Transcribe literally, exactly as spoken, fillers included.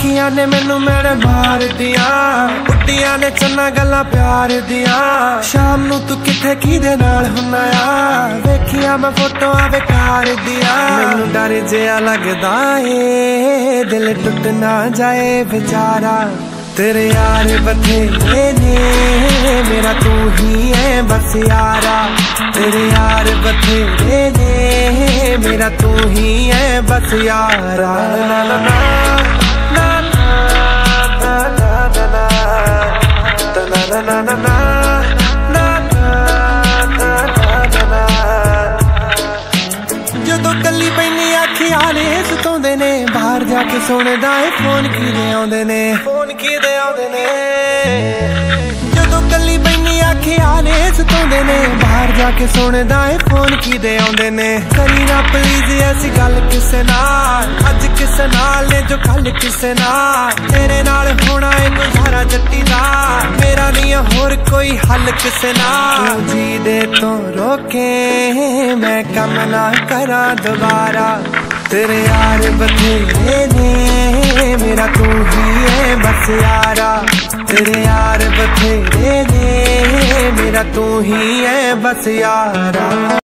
अखियां ने मैनू मेरे मार दिया, उड्डियां ने चन्ना गल्लां प्यार दिया। शाम नू तू किथे किदे नाल हुन्ना आ, वेखिया मैं फोटोआं बेकार दिया। मैनू डर जिहा लगदा ए दिल टुट ना जाए बेचारा, तेरे यार बथेरे ने मेरा तू ही है बस यारा। तेरे यार बथेरे ने मेरा तू ही है बस यारा। ना ना ना ना ना ना ना ना ना कली पैनी अखियां ने सताउंदे ने, बाहर जाके सुनदा है फोन किदे आउंदे ने, फोन किदे आउंदे ने। जदों कली पैनी अखियां ने सताउंदे ने, बाहर जाके सुनदा है फोन किदे आउंदे ने। करी ना प्लीज ऐसी गल किसे नाल, अज किसे नाल ने जो कल किसे नाल। तेरे नाल होना है गुजारा जट्टी दा, मेरा नहीं होर कोई हल किसे नाल। जी दे तो रोके मैं कम ना करा दोबारा, तेरे यार बथेरे ने मेरा तू ही है बस यारा। तेरे यार बथेरे ने मेरा तू ही है बस यारा।